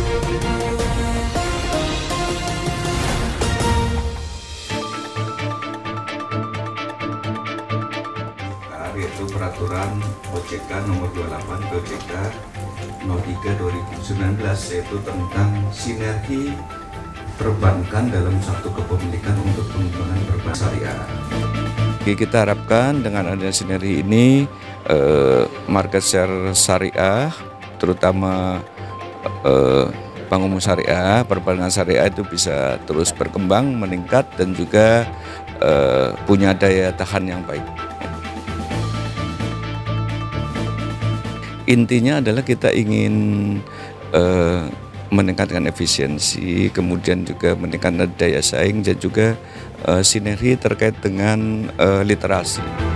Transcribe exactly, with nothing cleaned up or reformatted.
Yaitu peraturan O J K nomor dua puluh delapan O J K nol tiga dua ribu sembilan belas, yaitu tentang sinergi perbankan dalam satu kepemilikan untuk pengembangan perbankan syariah. Kita harapkan dengan adanya sinergi ini eh, market share syariah, terutama eh, bank umum syariah, perbankan syariah itu bisa terus berkembang, meningkat, dan juga eh, punya daya tahan yang baik. Intinya adalah kita ingin uh, meningkatkan efisiensi, kemudian juga meningkatkan daya saing, dan juga uh, sinergi terkait dengan uh, literasi.